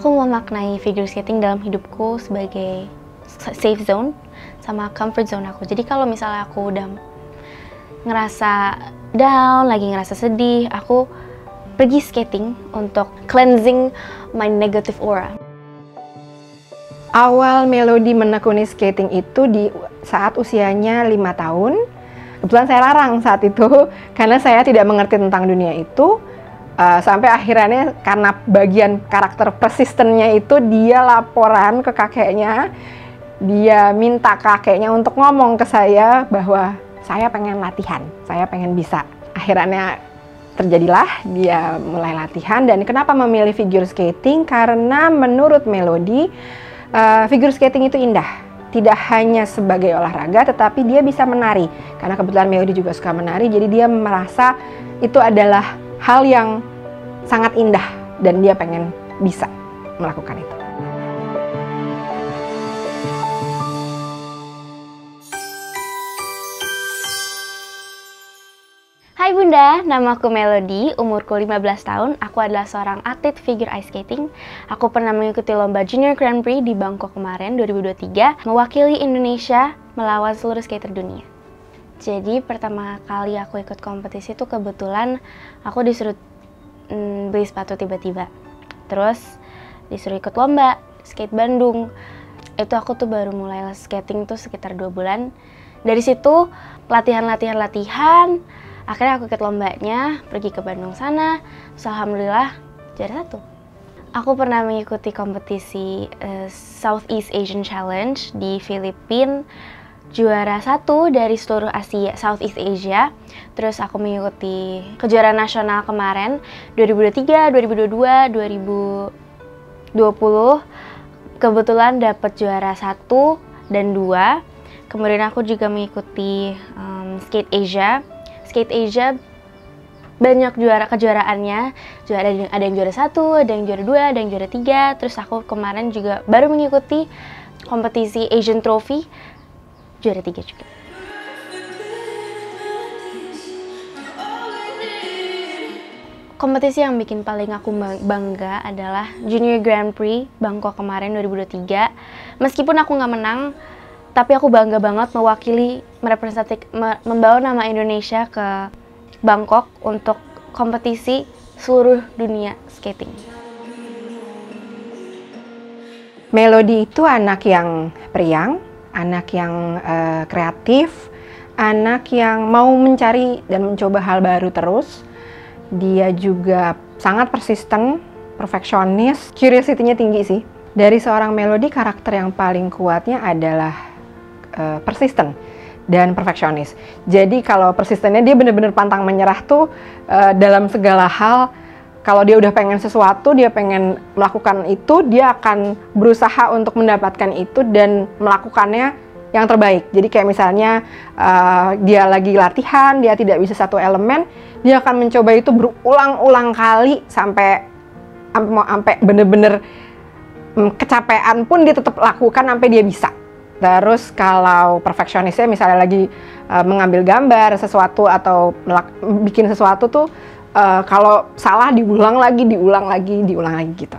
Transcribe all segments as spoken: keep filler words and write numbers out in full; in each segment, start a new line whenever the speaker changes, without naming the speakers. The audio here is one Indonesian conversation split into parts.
Aku memaknai figure skating dalam hidupku sebagai safe zone sama comfort zone aku. Jadi kalau misalnya aku udah ngerasa down, lagi ngerasa sedih, aku pergi skating untuk cleansing my negative aura.
Awal Melody menekuni skating itu di saat usianya lima tahun. Kebetulan saya larang saat itu karena saya tidak mengerti tentang dunia itu. Uh, sampai akhirnya karena bagian karakter persistennya itu, dia laporan ke kakeknya, dia minta kakeknya untuk ngomong ke saya bahwa saya pengen latihan, saya pengen bisa. Akhirnya terjadilah dia mulai latihan. Dan kenapa memilih figure skating? Karena menurut Melody, uh, figure skating itu indah. Tidak hanya sebagai olahraga, tetapi dia bisa menari. Karena kebetulan Melody juga suka menari, jadi dia merasa itu adalah hal yang sangat indah dan dia pengen bisa melakukan itu.
Hai Bunda, nama aku Melody, umurku lima belas tahun. Aku adalah seorang atlet figure ice skating. Aku pernah mengikuti lomba Junior Grand Prix di Bangkok kemarin dua ribu dua puluh tiga, mewakili Indonesia melawan seluruh skater dunia. Jadi pertama kali aku ikut kompetisi itu kebetulan aku disuruh mm, beli sepatu tiba-tiba. Terus disuruh ikut lomba skate Bandung. Itu aku tuh baru mulai skating tuh sekitar dua bulan. Dari situ latihan-latihan-latihan. Akhirnya aku ikut lombanya, pergi ke Bandung sana. Terus alhamdulillah juara satu. Aku pernah mengikuti kompetisi uh, Southeast Asian Challenge di Filipina. Juara satu dari seluruh Asia, Southeast Asia. Terus aku mengikuti kejuaraan nasional kemarin dua ribu dua puluh tiga, dua ribu dua puluh dua, dua ribu dua puluh. Kebetulan dapat juara satu dan dua. Kemudian aku juga mengikuti um, Skate Asia. Skate Asia banyak juara kejuaraannya. Juara ada yang juara satu, ada yang juara dua, ada yang juara tiga. Terus aku kemarin juga baru mengikuti kompetisi Asian Trophy. Juara tiga juga. Kompetisi yang bikin paling aku bangga adalah Junior Grand Prix Bangkok kemarin dua ribu dua puluh tiga. Meskipun aku nggak menang, tapi aku bangga banget mewakili, merepresentatif, membawa nama Indonesia ke Bangkok untuk kompetisi seluruh dunia skating.
Melody itu anak yang periang, anak yang uh, kreatif, anak yang mau mencari dan mencoba hal baru terus. Dia juga sangat persisten, perfeksionis, curiosity-nya tinggi sih. Dari seorang Melody, karakter yang paling kuatnya adalah uh, persisten dan perfeksionis. Jadi kalau persistennya, dia benar-benar pantang menyerah tuh uh, dalam segala hal. Kalau dia udah pengen sesuatu, dia pengen melakukan itu, dia akan berusaha untuk mendapatkan itu dan melakukannya yang terbaik. Jadi kayak misalnya uh, dia lagi latihan, dia tidak bisa satu elemen, dia akan mencoba itu berulang-ulang kali sampai sampai bener-bener kecapean pun dia tetap lakukan sampai dia bisa. Terus kalau perfeksionisnya misalnya lagi uh, mengambil gambar sesuatu atau bikin sesuatu tuh uh, kalau salah diulang lagi, diulang lagi, diulang lagi gitu.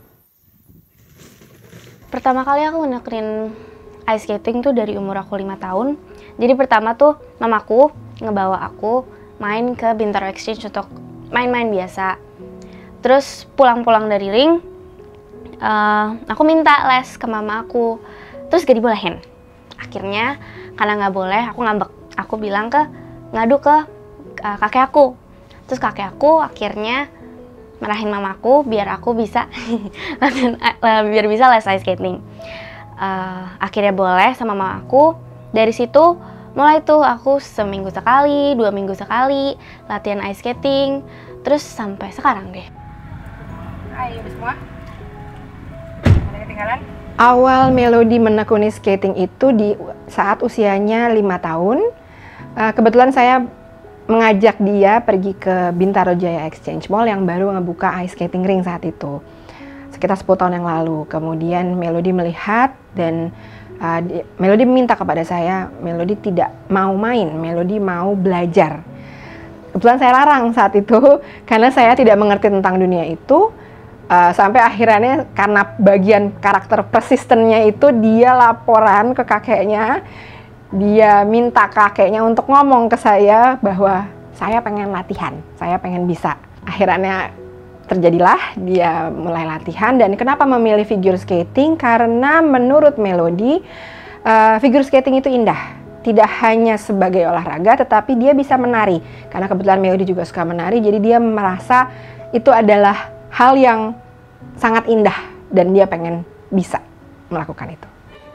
Pertama kali aku menekunin ice skating tuh dari umur aku lima tahun. Jadi pertama tuh mamaku ngebawa aku main ke Bintaro Exchange untuk main-main biasa. Terus pulang-pulang dari ring, uh, aku minta les ke mama aku. Terus gak dibolehin. Akhirnya karena nggak boleh, aku ngambek. Aku bilang ke ngadu ke uh, kakek aku. Terus kakek aku akhirnya marahin mamaku biar aku bisa biar bisa les ice skating. Uh, akhirnya boleh sama mamaku. Dari situ mulai tuh aku seminggu sekali, dua minggu sekali latihan ice skating, terus sampai sekarang deh.
Hai semua. Ada ketinggalan? Awal Melody menekuni skating itu di saat usianya lima tahun. Uh, kebetulan saya mengajak dia pergi ke Bintaro Jaya Exchange Mall yang baru ngebuka ice skating ring saat itu. Sekitar sepuluh tahun yang lalu. Kemudian Melody melihat dan Uh, di, Melody minta kepada saya, Melody tidak mau main, Melody mau belajar. Kebetulan saya larang saat itu karena saya tidak mengerti tentang dunia itu. Uh, sampai akhirnya karena bagian karakter persistennya itu dia laporan ke kakeknya, dia minta kakeknya untuk ngomong ke saya bahwa saya pengen latihan, saya pengen bisa. Akhirnya terjadilah dia mulai latihan. Dan kenapa memilih figure skating? Karena menurut Melody, uh, figure skating itu indah. Tidak hanya sebagai olahraga, tetapi dia bisa menari. Karena kebetulan Melody juga suka menari, jadi dia merasa itu adalah hal yang sangat indah dan dia pengen bisa melakukan itu.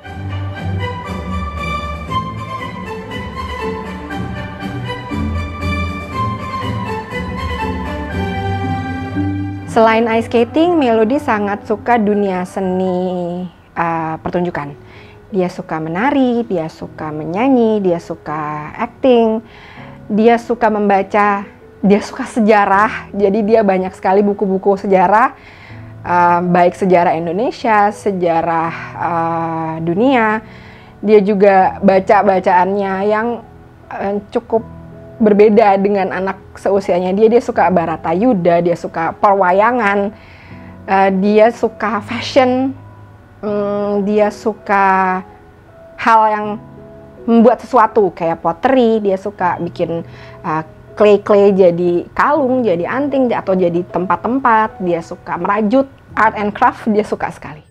Selain ice skating, Melody sangat suka dunia seni uh, pertunjukan. Dia suka menari, dia suka menyanyi, dia suka acting, dia suka membaca, dia suka sejarah. Jadi dia banyak sekali buku-buku sejarah, uh, baik sejarah Indonesia, sejarah uh, dunia. Dia juga baca-bacaannya yang uh, cukup berbeda dengan anak seusianya dia. Dia suka Baratayuda, dia suka perwayangan, uh, dia suka fashion, um, dia suka hal yang membuat sesuatu kayak pottery. Dia suka bikin uh, clay-clay jadi kalung, jadi anting, atau jadi tempat-tempat. Dia suka merajut, art and craft, dia suka sekali.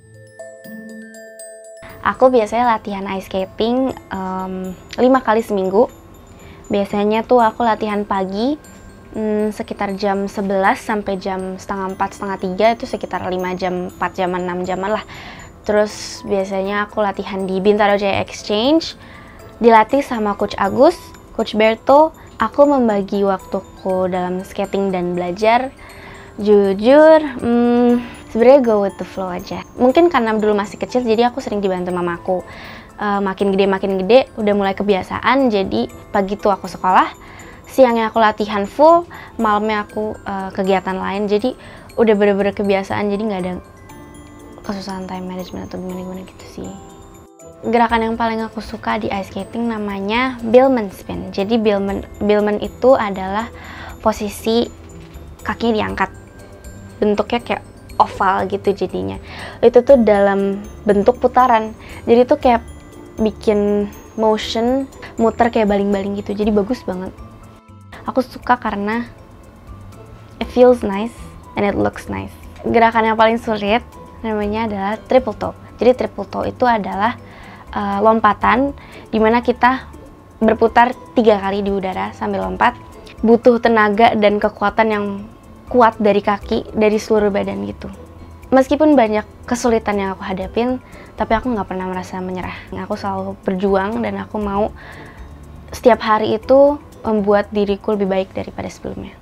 Aku biasanya latihan ice skating um, lima kali seminggu. Biasanya tuh aku latihan pagi hmm, sekitar jam sebelas sampai jam setengah empat, setengah tiga, itu sekitar lima jam, empat jaman, enam jaman lah. Terus biasanya aku latihan di Bintaro Jaya Exchange, dilatih sama Coach Agus, Coach Berto. Aku membagi waktuku dalam skating dan belajar. Jujur, hmm, sebenarnya go with the flow aja. Mungkin karena dulu masih kecil, jadi aku sering dibantu mamaku. Uh, makin gede makin gede udah mulai kebiasaan. Jadi pagi tuh aku sekolah, siangnya aku latihan full, malamnya aku uh, kegiatan lain. Jadi udah bener-bener kebiasaan, jadi nggak ada kesusahan time management atau gimana-gimana gitu sih. Gerakan yang paling aku suka di ice skating namanya Billman spin. Jadi Billman, Billman itu adalah posisi kakinya diangkat, bentuknya kayak oval gitu jadinya. Itu tuh dalam bentuk putaran, jadi tuh kayak bikin motion muter kayak baling-baling gitu, jadi bagus banget. Aku suka karena it feels nice and it looks nice. Gerakan yang paling sulit namanya adalah triple toe. Jadi triple toe itu adalah uh, lompatan dimana kita berputar tiga kali di udara sambil lompat. Butuh tenaga dan kekuatan yang kuat dari kaki, dari seluruh badan gitu. Meskipun banyak kesulitan yang aku hadapin, tapi aku nggak pernah merasa menyerah. Aku selalu berjuang dan aku mau setiap hari itu membuat diriku lebih baik daripada sebelumnya.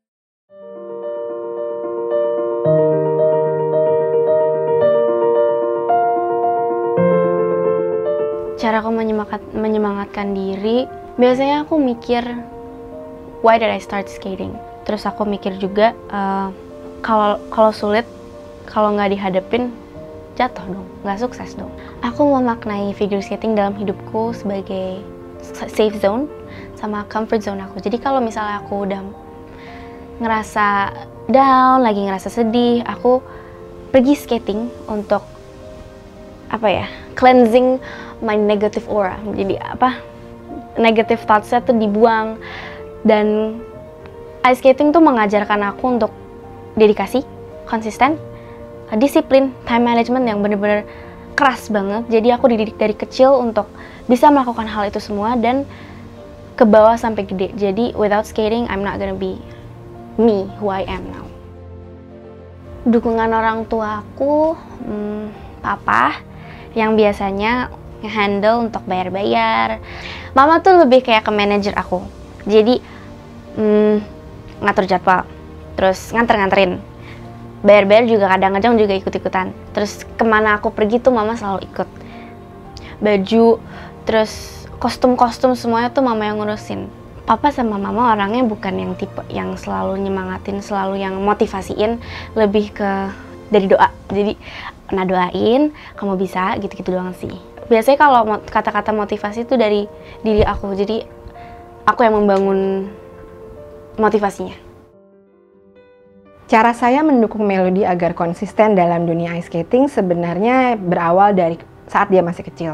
Cara aku menyemangat, menyemangatkan diri, biasanya aku mikir, why did I start skating? Terus aku mikir juga, uh, kalau kalau sulit, kalau nggak dihadapin, jatuh dong, nggak sukses dong. Aku memaknai figure skating dalam hidupku sebagai safe zone sama comfort zone aku. Jadi kalau misalnya aku udah ngerasa down, lagi ngerasa sedih, aku pergi skating untuk apa ya, cleansing my negative aura. Jadi apa, negative thoughts-nya tuh dibuang. Dan ice skating tuh mengajarkan aku untuk dedikasi, konsisten, disiplin, time management yang bener-bener keras banget. Jadi aku dididik dari kecil untuk bisa melakukan hal itu semua dan ke bawah sampai gede. Jadi without skating, I'm not gonna be me who I am now. Dukungan orang tua aku, hmm, papa, yang biasanya nge-handle untuk bayar-bayar. Mama tuh lebih kayak ke manajer aku. Jadi hmm, ngatur jadwal, terus nganter-nganterin. Bayar-bayar juga kadang-kadang juga ikut-ikutan. Terus kemana aku pergi tuh mama selalu ikut. Baju, terus kostum-kostum semuanya tuh mama yang ngurusin. Papa sama mama orangnya bukan yang tipe yang selalu nyemangatin, selalu yang motivasiin, lebih ke dari doa. Jadi, nah doain, kamu bisa, gitu-gitu doang sih. Biasanya kalau kata-kata motivasi itu dari diri aku, jadi aku yang membangun motivasinya.
Cara saya mendukung Melody agar konsisten dalam dunia ice skating sebenarnya berawal dari saat dia masih kecil.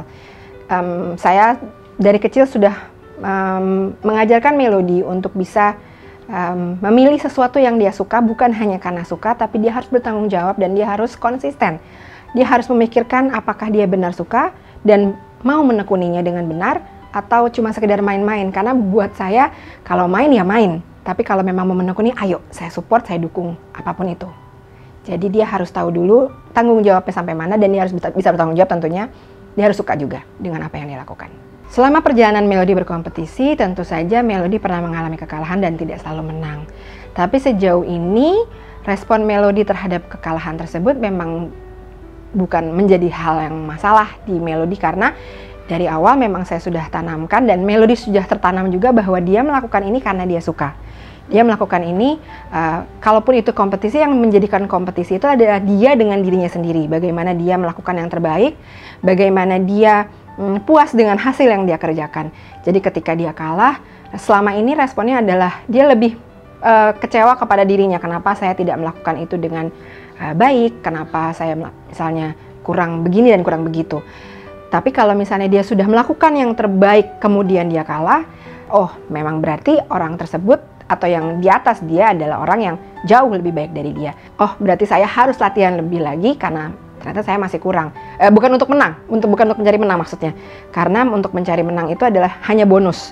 Um, saya dari kecil sudah um, mengajarkan Melody untuk bisa um, memilih sesuatu yang dia suka, bukan hanya karena suka, tapi dia harus bertanggung jawab dan dia harus konsisten. Dia harus memikirkan apakah dia benar suka dan mau menekuninya dengan benar atau cuma sekedar main-main. Karena buat saya kalau main ya main. Tapi kalau memang mau menekuni, ayo saya support, saya dukung apapun itu. Jadi dia harus tahu dulu tanggung jawabnya sampai mana dan dia harus bisa bertanggung jawab tentunya. Dia harus suka juga dengan apa yang dia lakukan. Selama perjalanan Melody berkompetisi, tentu saja Melody pernah mengalami kekalahan dan tidak selalu menang. Tapi sejauh ini respon Melody terhadap kekalahan tersebut memang bukan menjadi hal yang masalah di Melody karena dari awal memang saya sudah tanamkan dan Melody sudah tertanam juga bahwa dia melakukan ini karena dia suka. Dia melakukan ini, uh, kalaupun itu kompetisi, yang menjadikan kompetisi itu adalah dia dengan dirinya sendiri. Bagaimana dia melakukan yang terbaik, bagaimana dia um, puas dengan hasil yang dia kerjakan. Jadi ketika dia kalah, selama ini responnya adalah dia lebih uh, kecewa kepada dirinya. Kenapa saya tidak melakukan itu dengan uh, baik, kenapa saya misalnya kurang begini dan kurang begitu. Tapi kalau misalnya dia sudah melakukan yang terbaik, kemudian dia kalah, oh memang berarti orang tersebut atau yang di atas dia adalah orang yang jauh lebih baik dari dia. Oh, berarti saya harus latihan lebih lagi karena ternyata saya masih kurang. Eh, bukan untuk menang, untuk bukan untuk mencari menang maksudnya. Karena untuk mencari menang itu adalah hanya bonus.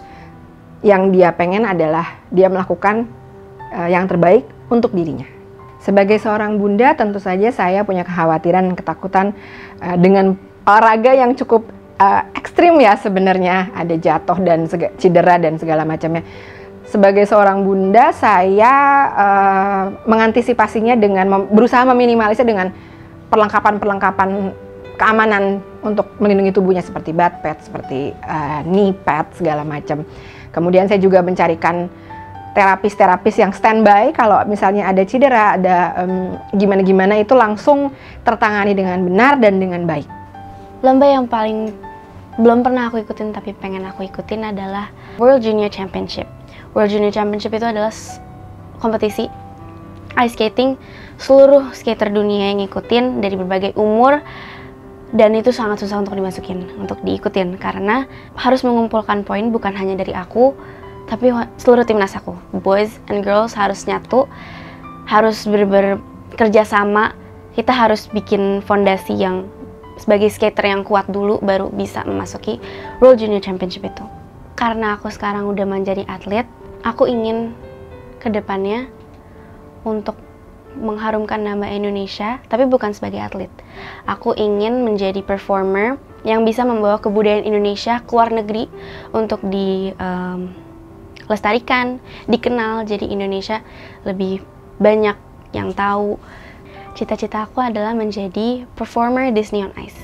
Yang dia pengen adalah dia melakukan uh, yang terbaik untuk dirinya. Sebagai seorang bunda, tentu saja saya punya kekhawatiran, ketakutan uh, dengan olahraga yang cukup uh, ekstrim ya sebenarnya. Ada jatuh dan cedera dan segala macamnya. Sebagai seorang bunda, saya uh, mengantisipasinya dengan mem berusaha meminimalisir dengan perlengkapan-perlengkapan keamanan untuk melindungi tubuhnya seperti bath pad, seperti uh, knee pad, segala macam. Kemudian saya juga mencarikan terapis-terapis yang standby kalau misalnya ada cedera, ada gimana-gimana um, itu langsung tertangani dengan benar dan dengan baik.
Lomba yang paling belum pernah aku ikutin tapi pengen aku ikutin adalah World Junior Championship. World Junior Championship itu adalah kompetisi ice skating, seluruh skater dunia yang ngikutin dari berbagai umur, dan itu sangat susah untuk dimasukin, untuk diikutin karena harus mengumpulkan poin bukan hanya dari aku, tapi seluruh timnas aku, boys and girls harus nyatu, harus bekerja sama. Kita harus bikin fondasi yang sebagai skater yang kuat dulu baru bisa memasuki World Junior Championship itu. Karena aku sekarang udah menjadi atlet, aku ingin kedepannya untuk mengharumkan nama Indonesia, tapi bukan sebagai atlet. Aku ingin menjadi performer yang bisa membawa kebudayaan Indonesia ke luar negeri untuk dilestarikan, um, dikenal, jadi Indonesia lebih banyak yang tahu. Cita-cita aku adalah menjadi performer Disney on Ice.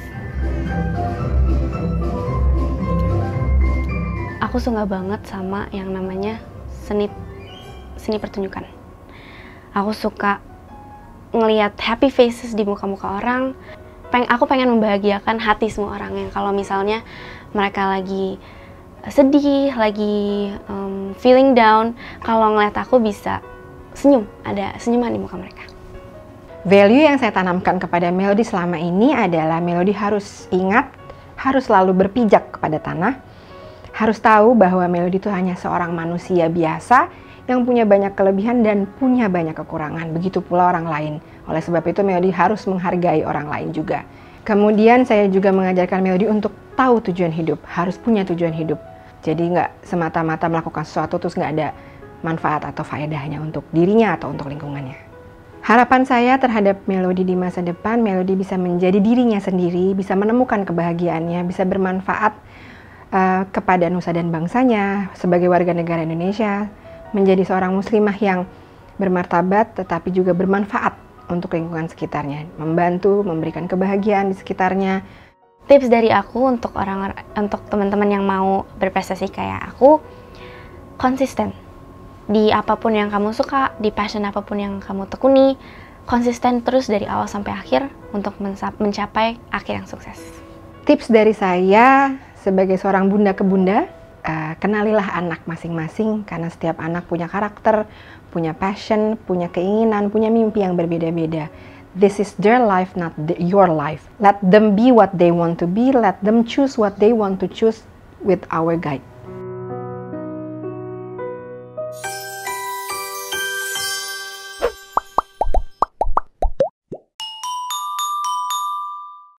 Aku suka banget sama yang namanya seni seni pertunjukan. Aku suka ngelihat happy faces di muka-muka orang. Peng, aku pengen membahagiakan hati semua orang yang kalau misalnya mereka lagi sedih, lagi um, feeling down, kalau ngeliat aku bisa senyum, ada senyuman di muka mereka.
Value yang saya tanamkan kepada Melody selama ini adalah Melody harus ingat, harus selalu berpijak kepada tanah, harus tahu bahwa Melody itu hanya seorang manusia biasa yang punya banyak kelebihan dan punya banyak kekurangan. Begitu pula orang lain. Oleh sebab itu Melody harus menghargai orang lain juga. Kemudian saya juga mengajarkan Melody untuk tahu tujuan hidup, harus punya tujuan hidup. Jadi nggak semata-mata melakukan sesuatu terus nggak ada manfaat atau faedahnya untuk dirinya atau untuk lingkungannya. Harapan saya terhadap Melody di masa depan, Melody bisa menjadi dirinya sendiri, bisa menemukan kebahagiaannya, bisa bermanfaat uh, kepada nusa dan bangsanya sebagai warga negara Indonesia, menjadi seorang muslimah yang bermartabat tetapi juga bermanfaat untuk lingkungan sekitarnya, membantu, memberikan kebahagiaan di sekitarnya.
Tips dari aku untuk orang untuk teman-teman yang mau berprestasi kayak aku, konsisten. Di apapun yang kamu suka, di passion apapun yang kamu tekuni, konsisten terus dari awal sampai akhir untuk mencapai akhir yang sukses.
Tips dari saya sebagai seorang bunda ke bunda, uh, kenalilah anak masing-masing, karena setiap anak punya karakter, punya passion, punya keinginan, punya mimpi yang berbeda-beda. This is their life, not the, your life. Let them be what they want to be. Let them choose what they want to choose with our guide.